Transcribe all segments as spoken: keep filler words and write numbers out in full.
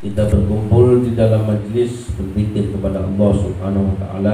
kita berkumpul di dalam majlis berzikir kepada Allah Subhanahu wa taala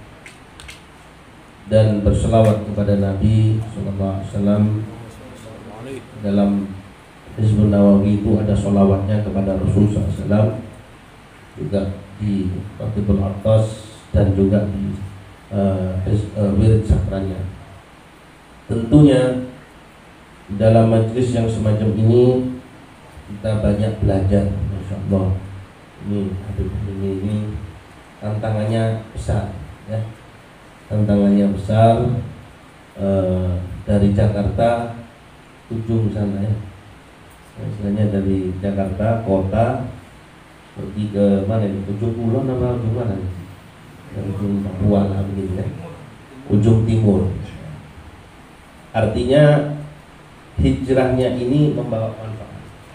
dan berselawat kepada Nabi sallallahu alaihi wasallam. Dalam Hizbun Nawawi itu ada solawatnya kepada Rasul sallallahu alaihi wasallam, juga di Fatibul Artas dan juga di uh, uh, wirid sakranya. Tentunya dalam majlis yang semacam ini kita banyak belajar, masya Allah. Ini Habib ini, ini tantangannya besar, ya. Tantangannya besar, uh, dari Jakarta ujung sana, ya. Misalnya dari Jakarta kota pergi ke mana ini? Ujung Kulon apa ujung mana? Ujung Papua lah begitu, ya. Ujung timur. Artinya hijrahnya ini membawa manfaat.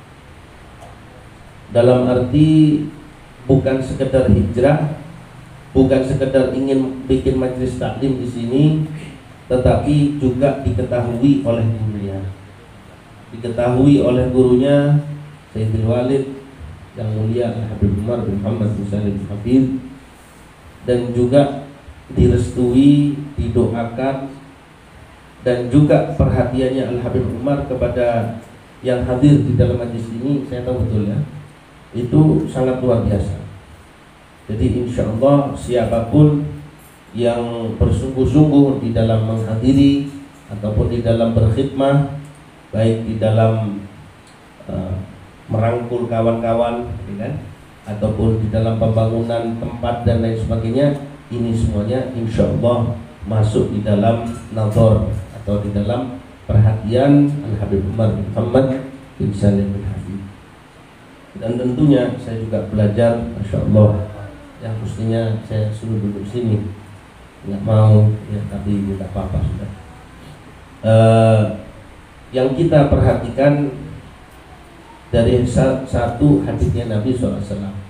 Dalam arti bukan sekedar hijrah, bukan sekedar ingin bikin majelis taklim di sini, tetapi juga diketahui oleh gurunya, diketahui oleh gurunya Sayyidul Walid yang mulia Habib Umar bin Muhammad bin Salim bin Habib, dan juga direstui, didoakan, dan juga perhatiannya Al Habib Umar kepada yang hadir di dalam majlis ini, saya tahu betul, ya, itu sangat luar biasa. Jadi insya Allah siapapun yang bersungguh-sungguh di dalam menghadiri ataupun di dalam berkhidmah, baik di dalam uh, merangkul kawan-kawan, kan, ataupun di dalam pembangunan tempat dan lain sebagainya, ini semuanya insya Allah masuk di dalam nazar atau di dalam perhatian Al Habib Umar bin Muhammad bin Salim bin Habib. Dan tentunya saya juga belajar, masya Allah, yang mestinya saya suruh duduk sini, nggak mau, ya, tapi tidak apa-apa sudah. Uh, yang kita perhatikan dari satu hadisnya Nabi shallallahu alaihi wasallam,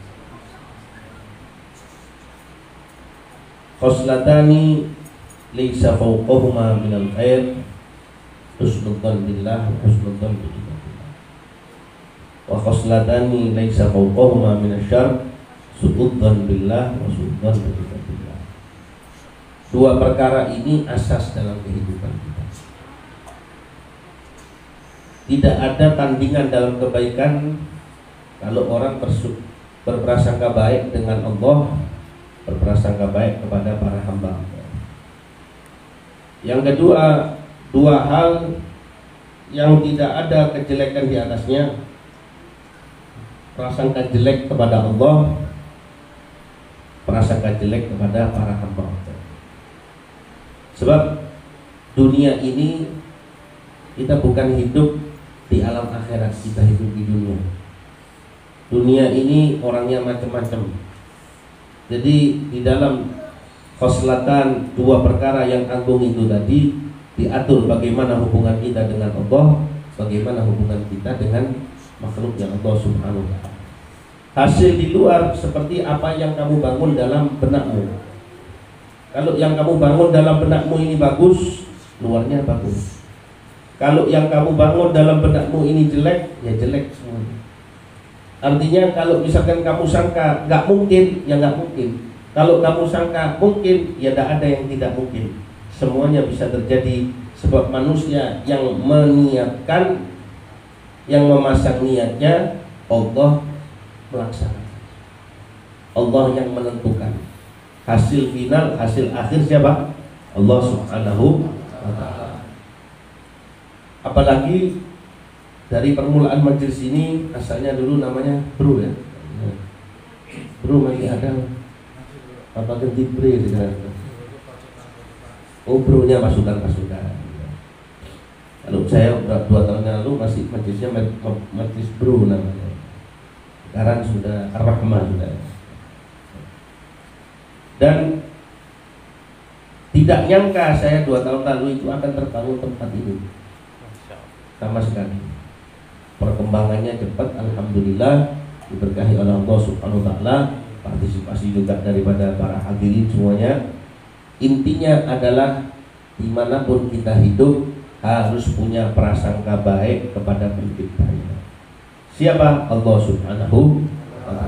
khoslatani laysa fawqahuma minal khair husnul dhanni billah wa husnul dhanni bi ibadillah, wa khoslatani laysa fawqahuma minasy syarr su'ud dhanni billah wa su'ud dhanni bi ibadillah. Dua perkara ini asas dalam kehidupan kita. Tidak ada tandingan dalam kebaikan kalau orang berprasangka baik dengan Allah, berprasangka baik kepada para hamba. Yang kedua, dua hal yang tidak ada kejelekan di atasnya, prasangka jelek kepada Allah, prasangka jelek kepada para hamba. Sebab dunia ini kita bukan hidup di alam akhirat, kita hidup di dunia. Dunia ini orangnya macam-macam. Jadi di dalam khoslatan dua perkara yang agung itu tadi diatur bagaimana hubungan kita dengan Allah, bagaimana hubungan kita dengan makhluknya Allah Subhanahu wa taala. Hasil di luar seperti apa yang kamu bangun dalam benakmu. Kalau yang kamu bangun dalam benakmu ini bagus, luarnya bagus. Kalau yang kamu bangun dalam benakmu ini jelek, ya jelek semuanya. Artinya kalau misalkan kamu sangka nggak mungkin, ya nggak mungkin. Kalau kamu sangka mungkin, ya tidak ada yang tidak mungkin. Semuanya bisa terjadi sebab manusia yang meniatkan, yang memasang niatnya, Allah melaksanakan. Allah yang menentukan. Hasil final, hasil akhir siapa? Allah Subhanahu wa taala. Apalagi dari permulaan majelis ini asalnya dulu namanya Bro, ya. Bro masih ada. Apa ganti Bre sekarang? Oh, Bro-nya pasukan-pasukan. Kalau saya dua tahun yang lalu masih majelisnya majelis Bro namanya. Sekarang sudah Ar-Rahmah sudah. Dan tidak nyangka saya dua tahun lalu itu akan terbangun tempat ini. Sama sekali. Perkembangannya cepat, alhamdulillah, diberkahi oleh Allah Subhanahu wa taala, partisipasi juga daripada para hadirin semuanya. Intinya adalah dimanapun kita hidup harus punya prasangka baik kepada penciptanya. Siapa? Allah Subhanahu wa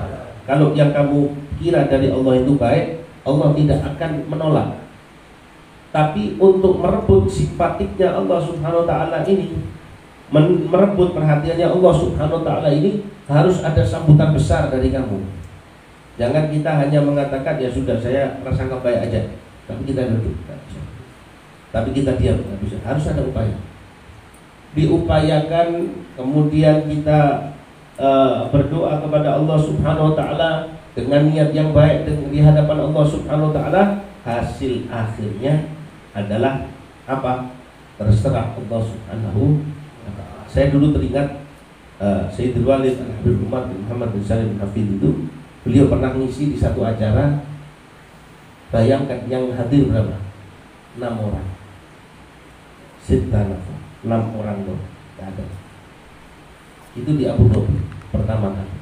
Kalau yang kamu kira dari Allah itu baik, Allah tidak akan menolak. Tapi untuk merebut simpatiknya Allah Subhanahu wa taala ini, merebut perhatiannya Allah Subhanahu wa taala ini, harus ada sambutan besar dari kamu. Jangan kita hanya mengatakan ya sudah saya prasangka baik aja, tapi kita duduk, tapi kita diam, nggak bisa. Harus ada upaya. Diupayakan, kemudian kita uh, berdoa kepada Allah Subhanahu wa taala dengan niat yang baik dan di hadapan Allah Subhanahu wa taala, hasil akhirnya adalah apa? Terserah Allah Subhanahu wa taala. Saya dulu teringat uh, Sayyidul Walid Al-Habib Umar bin Muhammad bin Salim Hafidh itu, beliau pernah ngisi di satu acara. Bayangkan yang hadir berapa? enam orang. Sittah enam orang loh, tidak ada. Itu di Abu Dhabi pertama kali.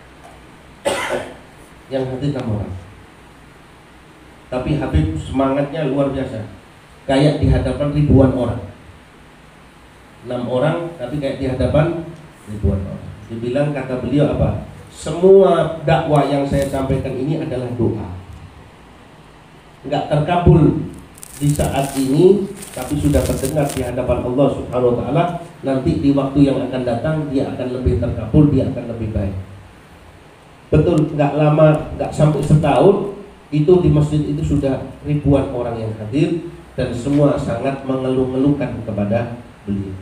Yang hadir enam orang. Tapi Habib semangatnya luar biasa. Kayak di hadapan ribuan orang. Enam orang, tapi kayak di hadapan ribuan orang. Dibilang, kata beliau apa? Semua dakwah yang saya sampaikan ini adalah doa. Enggak terkabul di saat ini, tapi sudah terdengar di hadapan Allah Subhanahu wa taala. Nanti di waktu yang akan datang dia akan lebih terkabul, dia akan lebih baik. Betul, nggak lama, nggak sampai setahun itu di masjid itu sudah ribuan orang yang hadir dan semua sangat mengeluh-ngeluhkan kepada beliau.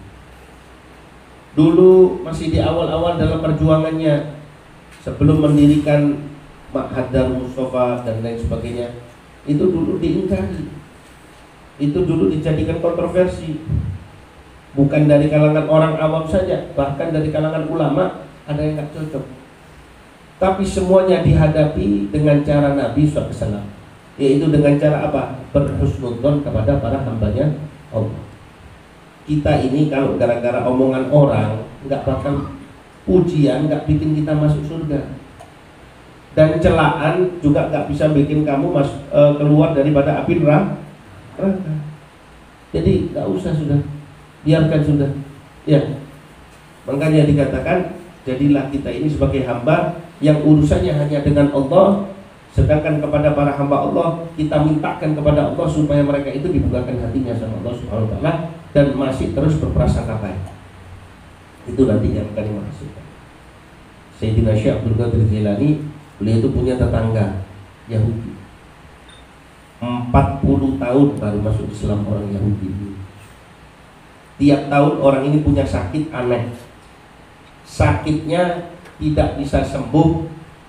Dulu masih di awal-awal dalam perjuangannya, sebelum mendirikan Ma'had Darul Mustafa dan lain sebagainya, itu dulu diingkari. Itu dulu dijadikan kontroversi. Bukan dari kalangan orang awam saja, bahkan dari kalangan ulama ada yang nggak cocok. Tapi semuanya dihadapi dengan cara Nabi shallallahu alaihi wasallam, yaitu dengan cara apa? Berhusnudzon kepada para hambanya Allah. Kita ini kalau gara-gara omongan orang nggak bakal pujian, nggak bikin kita masuk surga. Dan celaan juga nggak bisa bikin kamu mas, e, keluar daripada api neraka. Jadi nggak usah, sudah biarkan sudah. Ya, makanya dikatakan jadilah kita ini sebagai hamba yang urusannya hanya dengan Allah, sedangkan kepada para hamba Allah kita mintakan kepada Allah supaya mereka itu dibukakan hatinya sama Allah Subhanahu wa taala dan masih terus berprasangka baik. Itu nanti yang akan dimaksudkan. Sayyidina Syekh Abdul Qadir Jilani, beliau itu punya tetangga Yahudi. empat puluh tahun baru masuk Islam orang Yahudi. Tiap tahun orang ini punya sakit aneh. Sakitnya tidak bisa sembuh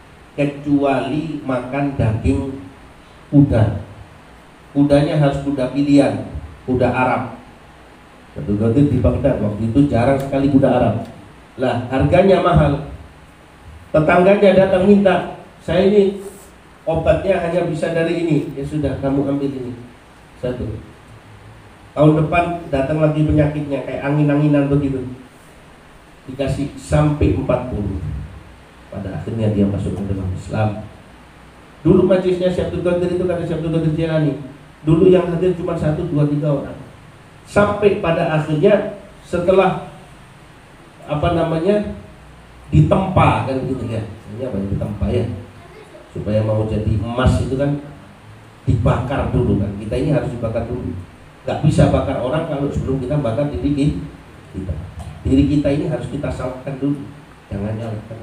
kecuali makan daging kuda. Kudanya harus kuda pilihan, kuda Arab. Betul-betul di Baghdad waktu itu jarang sekali kuda Arab. Lah, harganya mahal. Tetangganya datang minta, saya ini obatnya hanya bisa dari ini. Ya sudah, kamu ambil ini satu. Tahun depan datang lagi penyakitnya kayak angin-anginan begitu, dikasih sampai empat puluh. Pada akhirnya dia masuk ke dalam Islam. Dulu majelisnya Syekh Abdul Qadir itu kata Syekh Abdul Qadir Jilani, dulu yang hadir cuma satu, dua, tiga orang. Sampai pada akhirnya setelah apa namanya ditempa kan gitu ya. Ini apa yang ditempa ya? Supaya mau jadi emas itu kan dibakar dulu kan. Kita ini harus dibakar dulu. Gak bisa bakar orang kalau sebelum kita bakar diri kita. Diri kita ini harus kita salahkan dulu. Jangan nyalakan.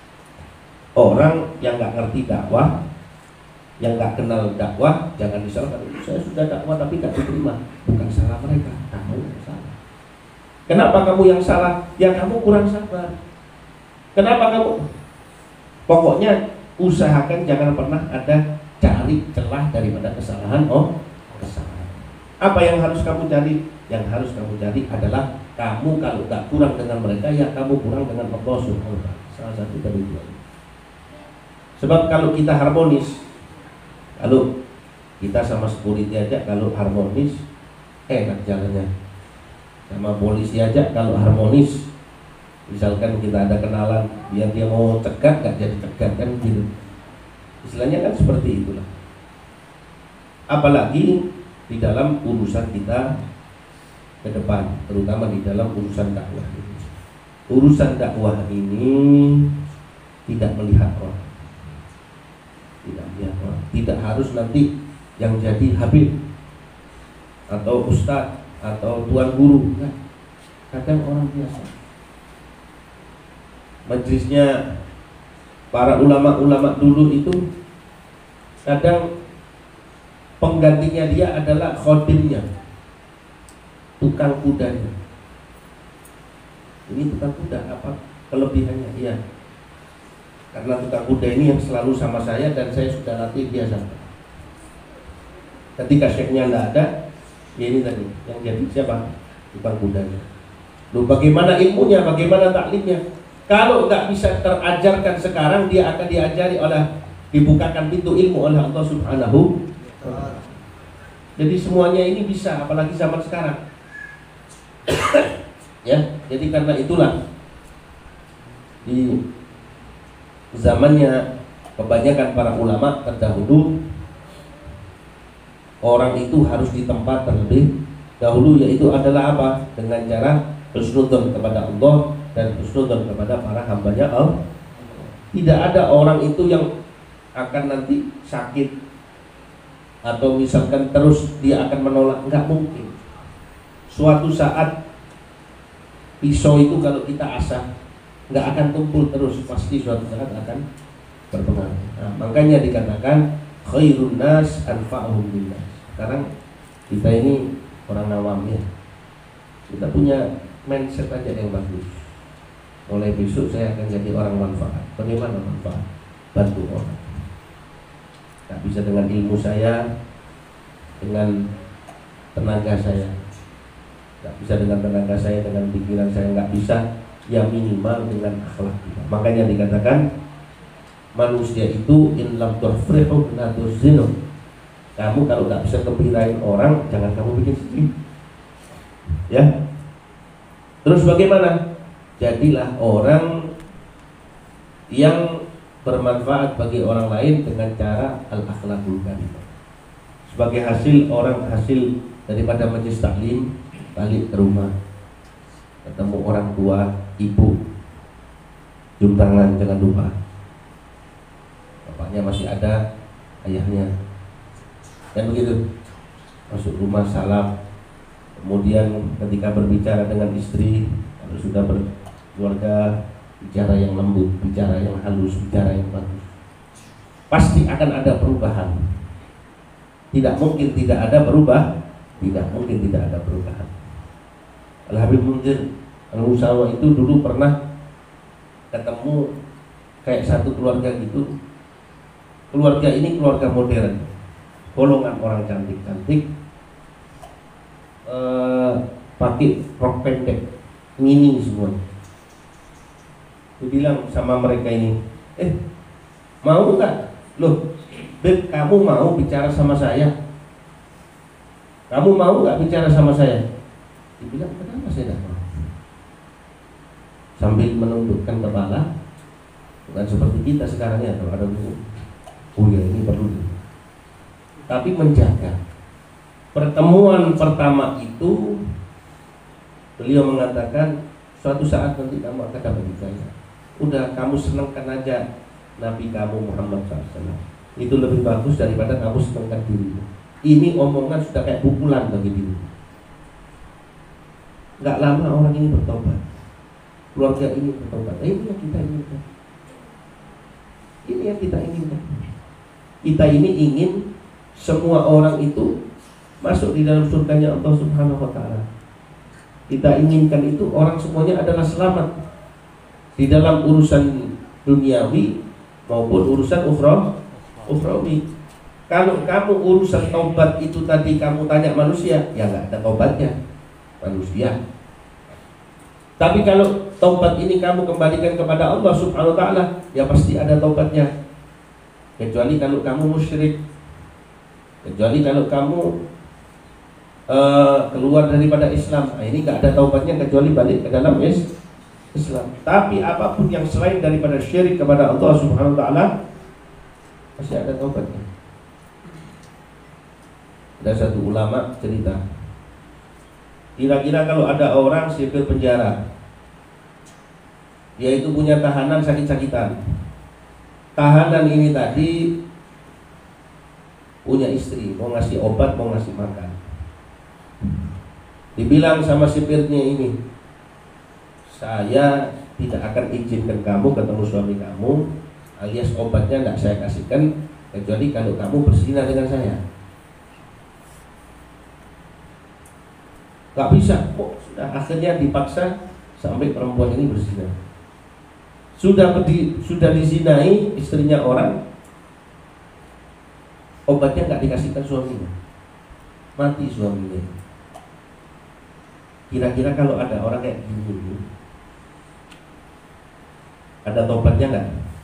Orang yang gak ngerti dakwah, yang gak kenal dakwah, jangan disalahkan. Saya sudah dakwah tapi gak diterima. Bukan salah mereka, kamu yang salah. Kenapa kamu yang salah? Ya kamu kurang sabar. Kenapa kamu? Pokoknya usahakan jangan pernah ada cari celah daripada kesalahan. Oh, kesalahan. Apa yang harus kamu cari? Yang harus kamu cari adalah kamu kalau gak kurang dengan mereka, ya kamu kurang dengan Allah Subhanahu wa taala. Salah satu dari dua. Sebab kalau kita harmonis, kalau kita sama security aja kalau harmonis, enak jalannya. Sama polisi aja kalau harmonis, misalkan kita ada kenalan, biar dia mau cegat gak jadi cegat kan gitu. Istilahnya kan seperti itulah. Apalagi di dalam urusan kita ke depan, terutama di dalam urusan dakwah ini. Urusan dakwah ini tidak melihat orang. tidak melihat orang. Tidak harus nanti yang jadi habib atau ustadz atau tuan guru, nah, kadang orang biasa. Majelisnya para ulama-ulama dulu itu kadang penggantinya dia adalah khodimnya, tukang kudanya. Ini tukang kuda apa kelebihannya? Iya, karena tukang kuda ini yang selalu sama saya dan saya sudah latih dia sampai. Ketika syekhnya tidak ada, ya ini tadi yang jadi siapa? Tukang kudanya. Loh, bagaimana ilmunya, bagaimana taklimnya? Kalau nggak bisa terajarkan sekarang, dia akan diajari oleh, dibukakan pintu ilmu oleh Allah Subhanahu wa Ta'ala. Jadi semuanya ini bisa, apalagi zaman sekarang. Ya, jadi karena itulah di zamannya kebanyakan para ulama terdahulu, orang itu harus ditempa terlebih dahulu, yaitu adalah apa? Dengan cara husnudzon kepada Allah dan husnudzon kepada para hambanya Allah. Tidak ada orang itu yang akan nanti sakit atau misalkan terus dia akan menolak, nggak mungkin. Suatu saat pisau itu kalau kita asah nggak akan tumpul terus, pasti suatu saat akan berpengaruh. Nah, makanya dikatakan khairun nas anfa'uhum linnas. Sekarang kita ini orang awam ya, kita punya mindset aja yang bagus. Mulai besok saya akan jadi orang manfaat. Bagaimana manfaat? Bantu orang. Gak bisa dengan ilmu saya, dengan tenaga saya. Gak bisa dengan tenaga saya, dengan pikiran saya, gak bisa. Ya minimal dengan akhlak kita. Makanya dikatakan manusia itu in lam tuhfrihu la tuzinu. Kamu kalau gak bisa gembirain orang, jangan kamu bikin sedih. Ya. Terus bagaimana? Jadilah orang yang bermanfaat bagi orang lain dengan cara al-akhlaqul karimah. Sebagai hasil orang hasil daripada majelis taklim, balik ke rumah, ketemu orang tua, ibu, cium tangan, jangan lupa. Bapaknya masih ada, ayahnya, dan begitu. Masuk rumah salam. Kemudian ketika berbicara dengan istri, kalau sudah berkeluarga, bicara yang lembut, bicara yang halus, bicara yang bagus. Pasti akan ada perubahan. Tidak mungkin tidak ada berubah, tidak mungkin tidak ada perubahan. Al-Habib Munzir Al-Musawa itu dulu pernah ketemu kayak satu keluarga gitu. Keluarga ini keluarga modern, golongan orang cantik-cantik, eh, pakai rok pendek, mini semua. Dia bilang sama mereka ini, eh mau nggak? Loh, Beb, kamu mau bicara sama saya? Kamu mau nggak bicara sama saya? Dia bilang, kenapa saya tidak mau? Sambil menundukkan kepala, bukan seperti kita sekarang ya, kalau ada buku, oh ya ini perlu. Tapi menjaga. Pertemuan pertama itu, beliau mengatakan, suatu saat nanti kamu akan dapat hidayah. Udah, kamu senangkan aja Nabi kamu Muhammad shallallahu alaihi wasallam. Itu lebih bagus daripada kamu senangkan dirimu. Ini omongan sudah kayak pukulan bagi diri. Gak lama orang ini bertobat, keluarga ini bertobat. Eh, ini yang kita inginkan. Ini yang kita inginkan. Kita ini ingin semua orang itu masuk di dalam surganya Allah Subhanahu wa Ta'ala. Kita inginkan itu orang semuanya adalah selamat di dalam urusan duniawi maupun urusan ukhra, ukhrawi. Kalau kamu urusan taubat itu tadi kamu tanya manusia, ya nggak ada taubatnya manusia. Tapi kalau taubat ini kamu kembalikan kepada Allah Subhanahu wa Ta'ala, ya pasti ada taubatnya. Kecuali kalau kamu musyrik, kecuali kalau kamu uh, keluar daripada Islam, nah, ini nggak ada taubatnya kecuali balik ke dalam Islam. Tapi apapun yang selain daripada syirik kepada Allah Subhanahu wa Ta'ala, pasti ada taubatnya. Ada satu ulama cerita, kira-kira kalau ada orang sipil penjara, dia itu punya tahanan sakit-sakitan. Tahanan ini tadi punya istri, mau ngasih obat, mau ngasih makan. Dibilang sama sipirnya ini, saya tidak akan izinkan kamu ketemu suami kamu, alias obatnya tidak saya kasihkan kecuali kalau kamu berzina dengan saya. Gak bisa, kok sudah akhirnya dipaksa sampai perempuan ini berzina. Sudah berdi, sudah dizinai istrinya orang, obatnya nggak dikasihkan suaminya, mati suaminya. Kira-kira kalau ada orang kayak gini, ada tobatnya nggak?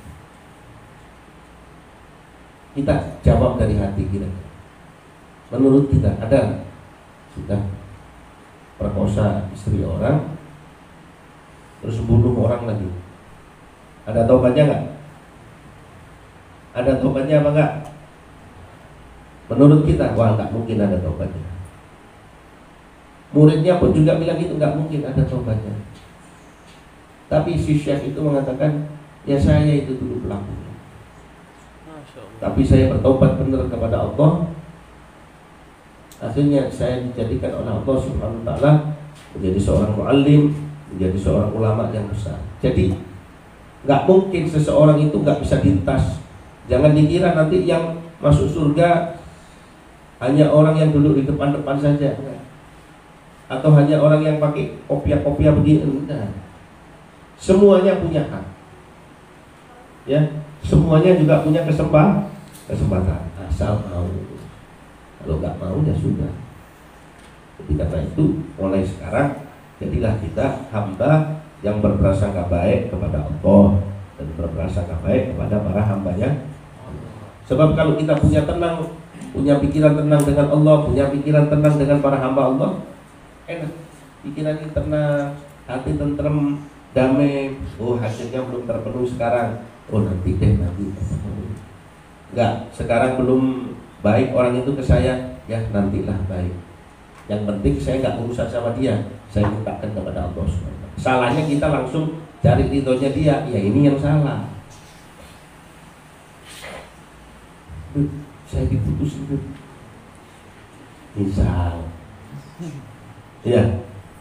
Kita jawab dari hati kita. Menurut kita ada sudah perkosa istri orang, terus bunuh orang lagi, ada tobatnya nggak? Ada tobatnya apa nggak? Menurut kita, wah nggak mungkin ada tobatnya. Muridnya pun juga bilang itu nggak mungkin ada tobatnya. Tapi si syekh itu mengatakan, ya saya itu dulu pelakunya, tapi saya bertobat benar kepada Allah. Akhirnya saya dijadikan oleh Allah Subhanahu wa Ta'ala menjadi seorang muallim, menjadi seorang ulama yang besar. Jadi nggak mungkin seseorang itu nggak bisa ditas. Jangan dikira nanti yang masuk surga hanya orang yang duduk di depan-depan saja, atau hanya orang yang pakai kopiah-kopiah begini. Enggak. Semuanya punya hak, ya. Semuanya juga punya kesempatan, kesempatan asal mau. Kalau nggak mau ya sudah. Jadi karena itu mulai sekarang jadilah kita hamba yang berprasangka baik kepada Allah dan berprasangka baik kepada para hambanya. Sebab kalau kita punya tenang, punya pikiran tenang dengan Allah, punya pikiran tenang dengan para hamba Allah, enak. Pikiran ini tenang, hati tentrem, damai. Oh, hasilnya belum terpenuhi sekarang. Oh, nanti deh, nanti. Enggak, sekarang belum baik orang itu ke saya, ya nantilah baik. Yang penting saya nggak urusan sama dia, saya mintakan kepada Allah subhanahu wa taala. Salahnya kita langsung cari ridhonya dia, ya ini yang salah. Saya diputus itu, misal, ya,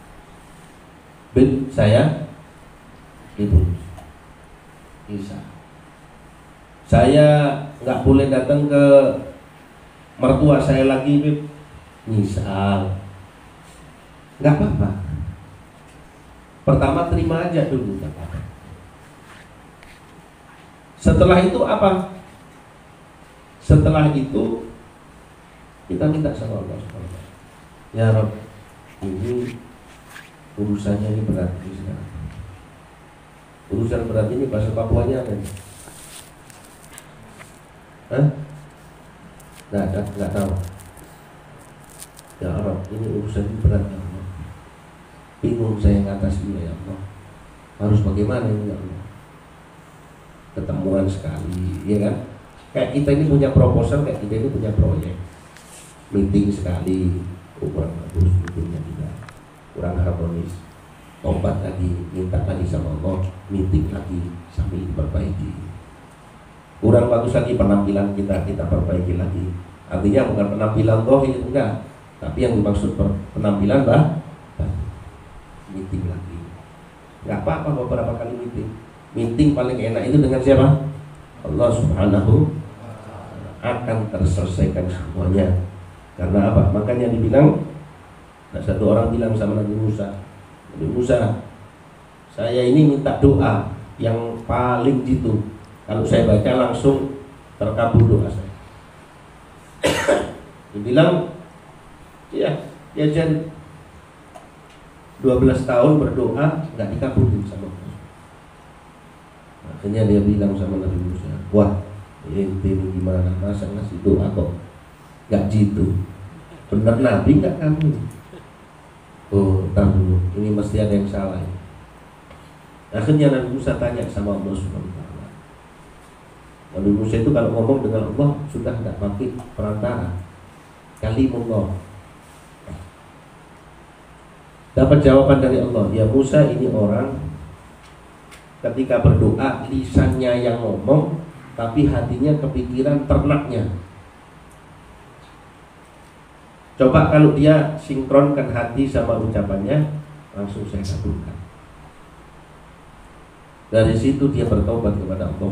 bin saya diputus, misal, saya nggak boleh datang ke mertua saya lagi, Bib. Misal, nggak apa-apa. Pertama terima aja dulu, nggak apa-apa. Setelah itu apa? Setelah itu kita minta sama Allah subhanahu wa taala. Ya Rabb, ini urusannya ini berat ini sekarang. Urusan berat ini bahasa Papuanya apa ini? Hah? Nggak, nggak, nggak tahu. Ya Allah, ini urusan berat ya Allah. Bingung saya ngatasinya ya Allah. Harus bagaimana ini ya Allah? Ketemuan sekali, ya kan? Kayak kita ini punya proposal, kayak kita ini punya proyek. Meeting sekali, oh, kurang bagus, meetingnya tidak, kurang harmonis. Tobat lagi, minta lagi sama Allah, meeting lagi, sambil diperbaiki. Kurang bagus lagi penampilan kita, kita perbaiki lagi. Artinya bukan penampilan zahir, enggak, tapi yang dimaksud penampilan bah, meeting lagi. Enggak apa-apa beberapa kali meeting. Meeting paling enak itu dengan siapa? Allah Subhanahu akan terselesaikan semuanya. Karena apa? Makanya dibilang, ada satu orang bilang sama Nabi Musa, Nabi Musa, saya ini minta doa yang paling jitu. Kalau saya baca langsung terkabul doa saya. Dibilang, ya, ya Jan, dua belas tahun berdoa nggak dikabulin sama Allah. Akhirnya dia bilang sama Nabi Musa, wah, ente ini gimana, masa ngasih doa kok nggak jitu? Bener Nabi nggak kamu? Oh, tahu dulu, ini mesti ada yang salah. Akhirnya Nabi Musa tanya sama Allah subhanahu wa taala. Nabi Musa itu kalau ngomong dengan Allah sudah nggak pakai perantara, kalimullah. Dapat jawaban dari Allah, ya Musa, ini orang ketika berdoa lisannya yang ngomong, tapi hatinya kepikiran ternaknya. Coba kalau dia sinkronkan hati sama ucapannya, langsung saya kabulkan. Dari situ dia bertobat kepada Allah.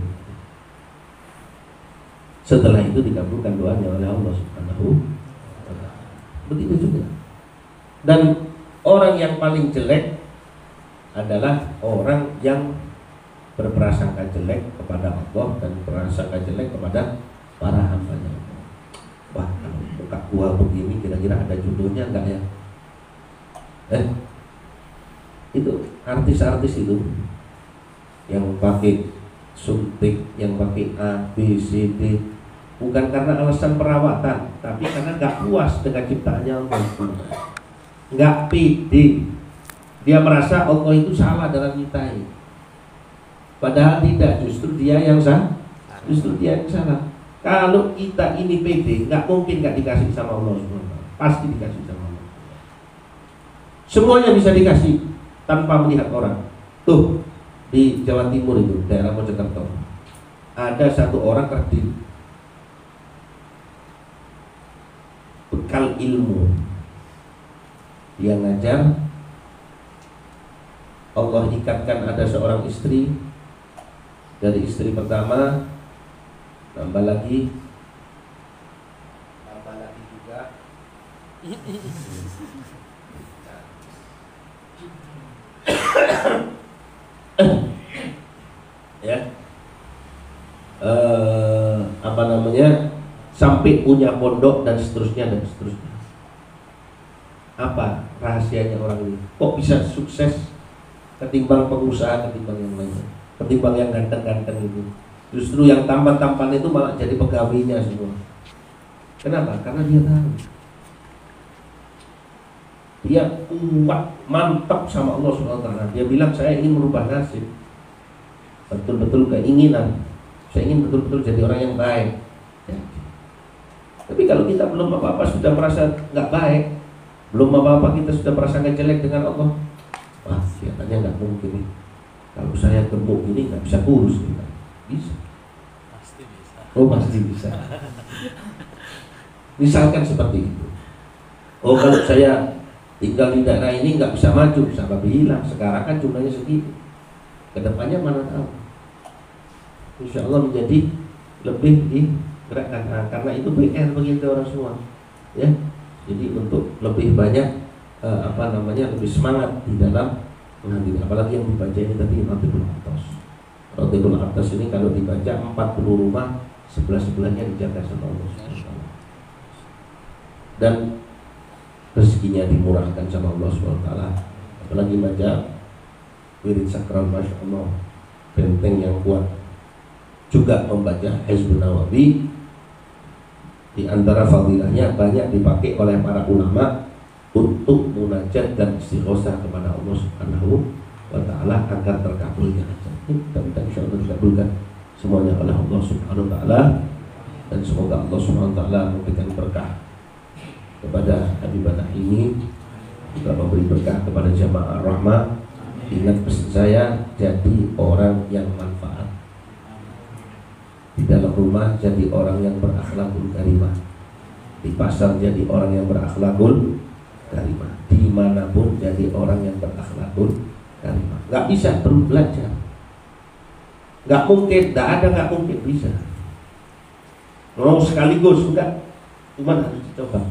Setelah itu dikabulkan doanya oleh Allah Subhanahu wa ta'ala. Begitu juga. Dan orang yang paling jelek adalah orang yang berprasangka jelek kepada Allah dan berprasangka jelek kepada para hambanya. Wah, kalau muka gua begini kira-kira ada jodohnya enggak ya? Eh, itu artis-artis itu yang pakai suntik, yang pakai A, B, C, D, bukan karena alasan perawatan, tapi karena nggak puas dengan ciptaannya Allah. Nggak pede, dia merasa Allah itu salah dalam nyiptain. Padahal tidak, justru dia yang salah, justru dia yang salah. Kalau kita ini pede, nggak mungkin nggak dikasih sama Allah, pasti dikasih sama Allah. Semuanya bisa dikasih tanpa melihat orang. Tuh di Jawa Timur itu, daerah Mojokerto, ada satu orang kerdil, bekal ilmu, dia ngajar. Allah ikatkan ada seorang istri, dari istri pertama tambah lagi, tambah lagi juga. Ya, eh, apa namanya, sampai punya pondok dan seterusnya dan seterusnya. Apa rahasianya orang ini? Kok bisa sukses ketimbang pengusaha, ketimbang yang lainnya, ketimbang yang ganteng-ganteng itu? Justru yang tampan-tampan itu malah jadi pegawainya semua. Kenapa? Karena dia tahu, dia kuat, mantap sama Allah subhanahu wa taala. Dia bilang, saya ingin merubah nasib, betul-betul keinginan, saya ingin betul-betul jadi orang yang baik. Ya. Tapi kalau kita belum apa-apa sudah merasa nggak baik, belum apa-apa kita sudah merasa nggak jelek dengan Allah, wah kelihatannya nggak mungkin nih. Kalau saya gemuk ini nggak bisa kurus kita. Bisa. Pasti bisa. Oh pasti bisa. Misalkan seperti itu. Oh kalau saya tinggal di daerah ini nggak bisa maju, siapa bilang? Sekarang kan jumlahnya segitu. Kedepannya mana tahu? Insya Allah menjadi lebih digerakkan. Nah, karena itu P R bagi orang semua, ya. Jadi untuk lebih banyak eh, apa namanya, lebih semangat di dalam menghadiri. Apalagi yang dibaca ini tadi Ratibul Atas. Ratibul Atas ini kalau dibaca empat puluh rumah sebelah-sebelahnya dijaga sama Allah. Dan rezekinya dimurahkan sama Allah subhanahu wa taala. Apalagi baca wirid sakral, masya Allah, benteng yang kuat. Juga membaca Hizbun Nawawi, di antara fadilahnya banyak dipakai oleh para ulama untuk munajat dan istighosah kepada Allah subhanahu wa taala agar terkabulnya. Mudah-mudahan insyaallah dikabulkan semuanya oleh Allah subhanahu wa taala, dan semoga Allah subhanahu wa taala memberikan berkah kepada ibadah ini, juga memberi berkah kepada jamaah rahmah. Ingat pesan saya, jadi orang yang manfaat. Di dalam rumah jadi orang yang berakhlakul karimah, di pasar jadi orang yang berakhlakul karimah, dimanapun jadi orang yang berakhlakul karimah. Gak bisa perlu belajar, gak mungkin, gak ada, gak mungkin bisa. Mau sekaligus enggak, cuma harus dicoba.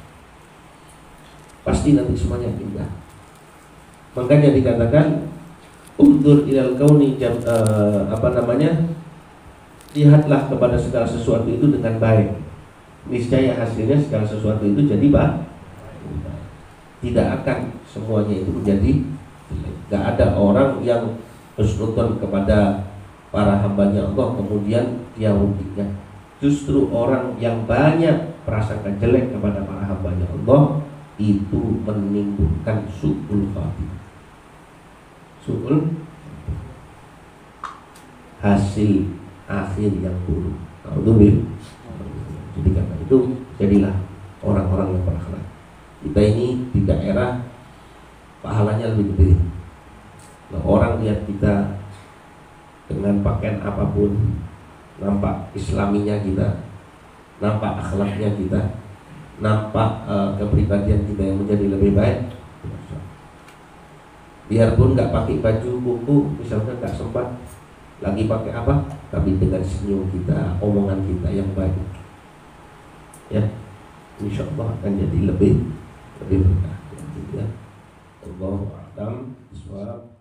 Pasti nanti semuanya pindah. Makanya dikatakan undur ilal kauni jam, uh, apa namanya, lihatlah kepada segala sesuatu itu dengan baik, niscaya hasilnya segala sesuatu itu jadi baik. Tidak akan semuanya itu menjadi jelek. Gak ada orang yang husnudon kepada para hambanya Allah kemudian dia ruginya. Justru orang yang banyak prasangka jelek kepada para hambanya Allah itu menimbulkan su'ul khatimah, su'ul hasil akhir yang buruk. Alhamdulillah. Jadi karena itu jadilah orang-orang yang berakhlak. Kita ini di daerah pahalanya lebih gede. Nah, orang lihat kita dengan pakaian apapun, nampak islaminya kita, nampak akhlaknya kita, nampak uh, kepribadian kita yang menjadi lebih baik. Biarpun nggak pakai baju kuku, misalnya nggak sempat, lagi pakai apa? Tapi dengan senyum kita, omongan kita yang baik, ya, insya Allah akan jadi lebih lebih berkah. Ya, Allah a'lam bishawab.